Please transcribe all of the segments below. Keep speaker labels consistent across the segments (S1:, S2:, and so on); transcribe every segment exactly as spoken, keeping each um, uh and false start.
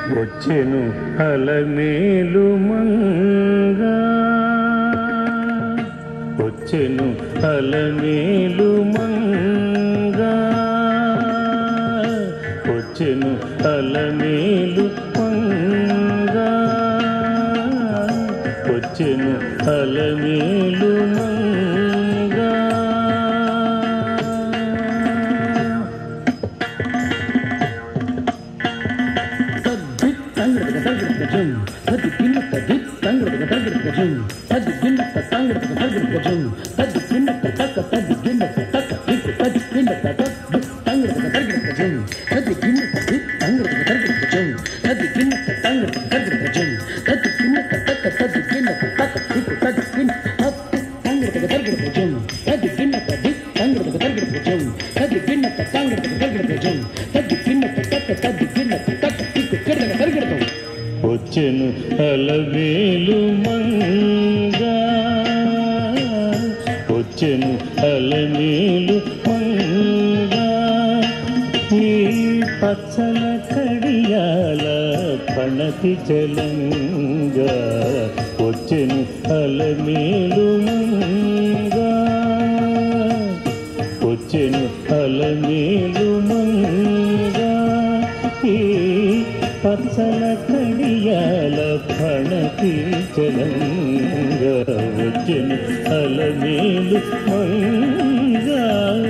S1: వచ్చెను అలమేలు మంగా వచ్చెను అలమేలు మంగా వచ్చెను అలమేలు మంగా వచ్చెను అలమేలు మంగా వచ్చెను అలమేలు మంగా వచ్చెను అలమేలు మంగా ఈ పచ్చల కడియాల పణతి చలంగా వచ్చెను అలమేలు మంగా వచ్చెను అలమేలు మంగా ఈ పచ్చల కడియాల పణతి చలంగా వచ్చెను అలమేలు మంగా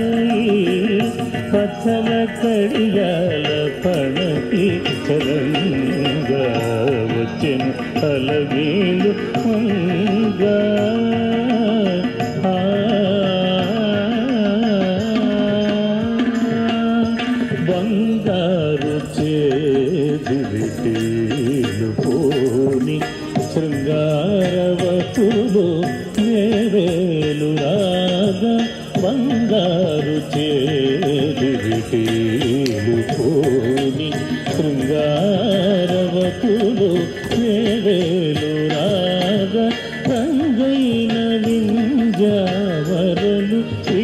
S1: పచ్చల కడియాల పణతి చలంగా వచ్చెను అలమేలు మంగా బంగారు చేదులు పోని శృంగారవతులు వేవేలు రాగా బంగారు చేదులు పోని శృంగారవతులు వేవేలు రాగా రంగైన వింజావరలు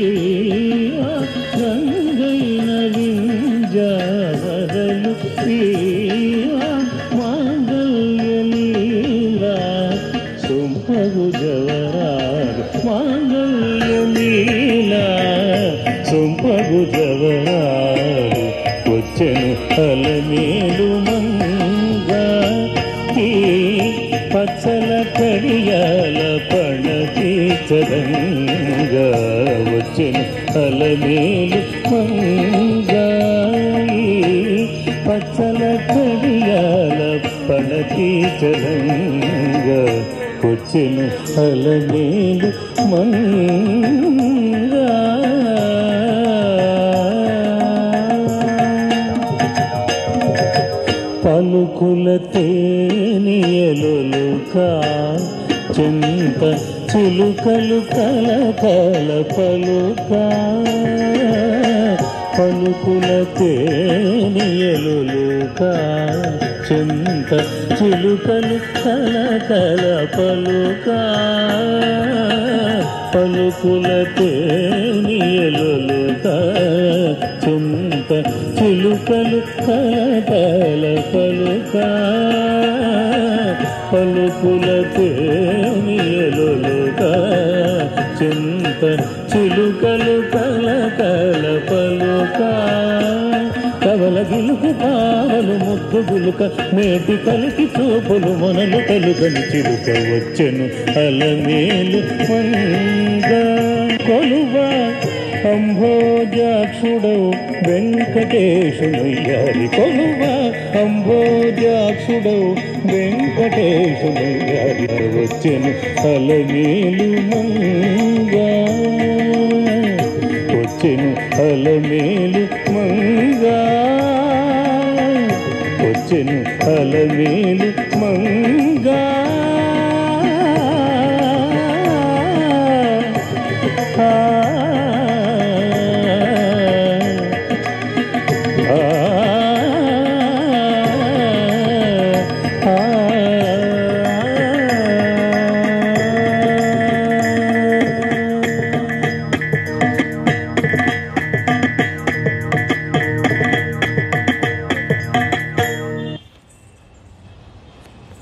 S1: రంగైన వింజావరలు మాంగళ్యలీలా సొంపగు జవరాలు మాంగళ్యలీలా సొంపగు జవరాలు వచ్చెను అలమేలు మంగా ఈ పచ్చల కడియాల పణతి చలంగా వచ్చెను అలమేలు మంగా పచ్చల కడియాల పణతి చలంగా వచ్చెను అలమేలు మంగా పలుకుల తేనియలుకా చింత చిలుకలు కలకల పలుకా పలుకుల తేనియలుకా చింత చిలుకలు కలకల పలుకా పలుకుల తేనియలుకా చింత చిలుకలు కలకల పలుకా పలుకుల తేనియలుకా చింత చిలుకలు కలకల పలుకా కవల గిలుకు పావలు ముద్దు గులుక మేటి కలికి చూపులు మొనలు కలుగని చిలుక వచ్చెను అలమేలు మంగా కొలువా అంభోజాక్షుడవు వెంకటేశునయ్యారి కొలువా అంభోజాక్షుడవు వెంకటేశునయ్యారి వచ్చెను అలమేలు మంగా వచ్చెను అలమేలు మంగా వచ్చెను అలమేలు